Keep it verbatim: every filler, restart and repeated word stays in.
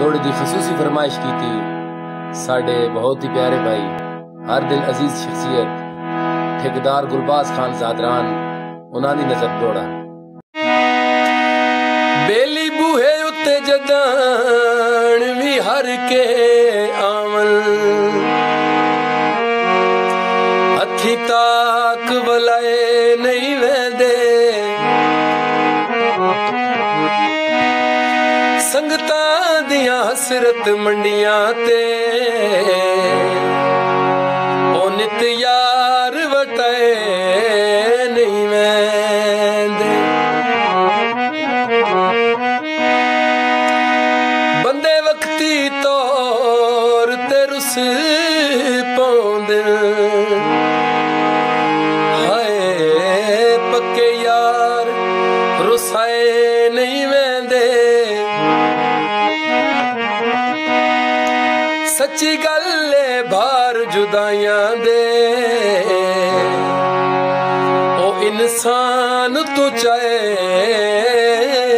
थोड़ी दी खसूसी फरमाइश की थी साढ़े बहुत ही प्यारे भाई हर दिल अजीज शख्सियत ठेकेदार गुलबाज खान जादरान उन्होंने नजर दौड़ा। बेली बूहे उत्ते जदान भी हर के आमल हथी ताक वलाए नहीं वेंदे संगतां दियां हसरत मंडियां ते ओ नित यार वटाए नहीं वेंदे बंदे वक्ती तौर ते रुस पौंदे हाय पक्के यार रुसाए नहीं वेंदे सच्ची गल भार जुदाइयां दे ओ इंसान तू चाहे